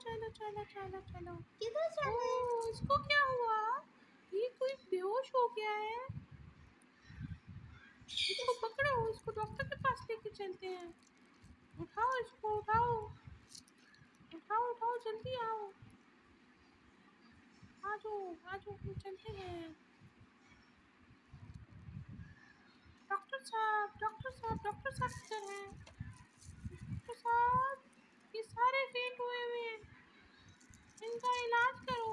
चलो चलो चलो चलो। किधर चले? इसको क्या हुआ? ये कोई बेहोश हो गया है। इसको पकड़ो, इसको डॉक्टर के पास लेके चलते हैं। उठाओ इसको, उठाओ उठाओ उठाओ, जल्दी आओ। आ जाओ आ जाओ, हम चलते हैं। डॉक्टर साहब डॉक्टर साहब डॉक्टर साहब किधर हैं? डॉक्टर साहब, ये सारे फेंट हुए हुए हैं, इनका इलाज करो।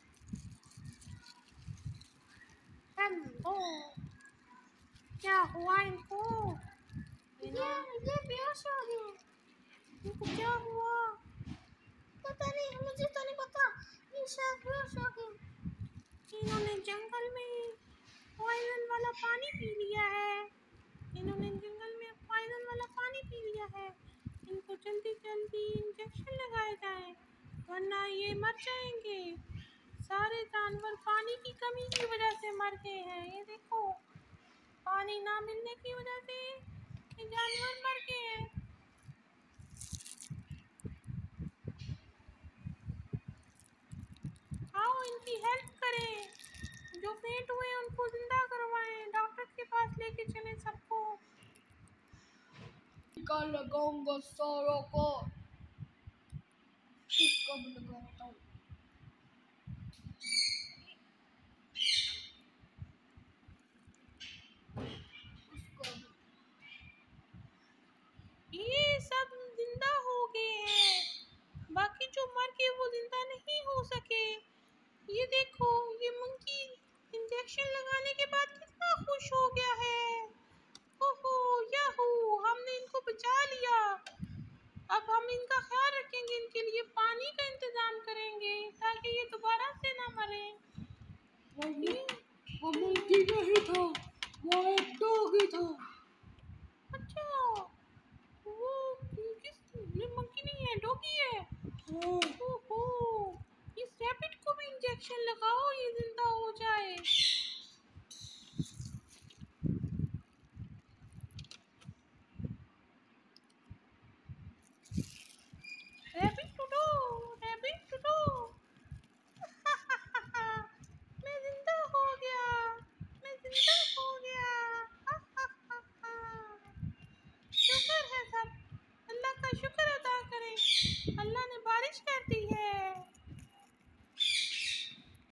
हेलो, क्या हुआ इनको? ये बेहोश हो गए। इनको क्या हुआ? पता नहीं, मुझे तो नहीं पता। ये शायद बेहोश हो गए। इन्होंने जंगल में पॉइजन वाला पानी पी लिया है। इन्होंने जंगल में पॉइजन वाला पानी पी लिया है। इनको जल्दी जल्दी इंजेक्शन लगाए जाए, वरना ये मर जाएंगे। सारे जानवर पानी की कमी की वजह से मर गए हैं। ये देखो, पानी ना मिलने की वजह से ये जानवर मर गए हैं। आओ इनकी हेल्प करें, जो फेंट हुए हैं उनको जिंदा करवाएं, डॉक्टर के पास लेके चलें सबको। टीका लगाऊंगा सारों को, इसको भी लगाता हूँ। ये सब जिंदा हो गए हैं, बाकी जो मर गए वो जिंदा नहीं हो सके। ये देखो, ये मंकी इंजेक्शन लगाने के बाद कितना खुश हो गया है। ओहो याहू, हमने इनको बचा लिया। अब हम इनका ख्याल रखेंगे, इनके लिए पानी का इंतजाम करेंगे ताकि ये दोबारा से ना मरे। वो मंकी नहीं था, वो एक डॉगी था। अच्छा, वो ये मंकी नहीं है, डॉगी है। ओहो, इस रैबिट को भी इंजेक्शन लगाओ, ये जिंदा हो जाए। रैबिट टूटो, रैबिट टूटो। मैं जिंदा हो गया, मैं जिंदा हो गया। शुक्र है सब, अल्लाह का शुक्र अदा करें। अल्लाह ने